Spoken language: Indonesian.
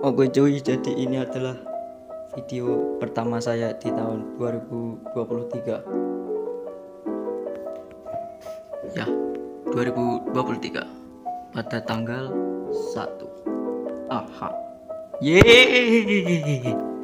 Oke cuy, jadi ini adalah video pertama saya di tahun 2023. Ya, 2023 pada tanggal 1. Aha. Yeay.